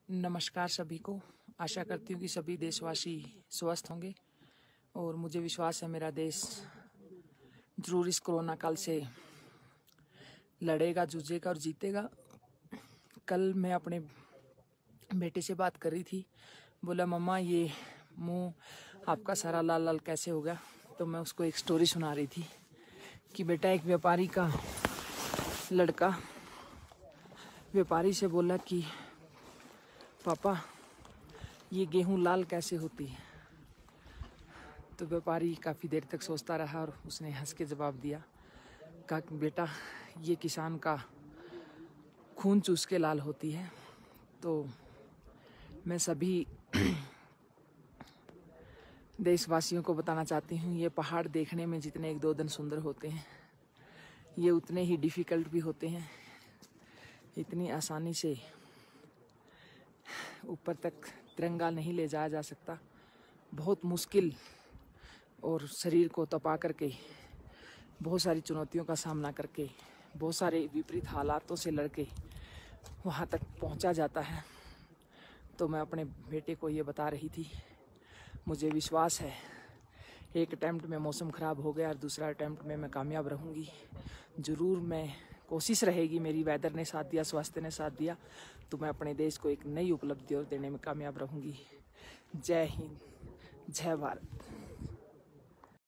नमस्कार सभी को। आशा करती हूँ कि सभी देशवासी स्वस्थ होंगे और मुझे विश्वास है मेरा देश जरूर इस कोरोना काल से लड़ेगा, जूझेगा और जीतेगा। कल मैं अपने बेटे से बात कर रही थी, बोला मम्मा ये मुंह आपका सारा लाल लाल कैसे हो गया। तो मैं उसको एक स्टोरी सुना रही थी कि बेटा एक व्यापारी का लड़का व्यापारी से बोला कि पापा ये गेहूं लाल कैसे होती है। तो व्यापारी काफ़ी देर तक सोचता रहा और उसने हंस के जवाब दिया, कहा कि बेटा ये किसान का खून चूस के लाल होती है। तो मैं सभी देशवासियों को बताना चाहती हूँ, ये पहाड़ देखने में जितने एक दो दिन सुंदर होते हैं, ये उतने ही डिफ़िकल्ट भी होते हैं। इतनी आसानी से ऊपर तक तिरंगा नहीं ले जाया जा सकता। बहुत मुश्किल और शरीर को तपा करके, बहुत सारी चुनौतियों का सामना करके, बहुत सारे विपरीत हालातों से लड़के वहाँ तक पहुँचा जाता है। तो मैं अपने बेटे को ये बता रही थी, मुझे विश्वास है एक अटैम्प्ट में मौसम ख़राब हो गया और दूसरा अटैम्प्ट में मैं कामयाब रहूँगी। ज़रूर मैं कोशिश रहेगी मेरी, वेदर ने साथ दिया, स्वास्थ्य ने साथ दिया, तो मैं अपने देश को एक नई उपलब्धि और देने में कामयाब रहूँगी। जय हिंद, जय भारत।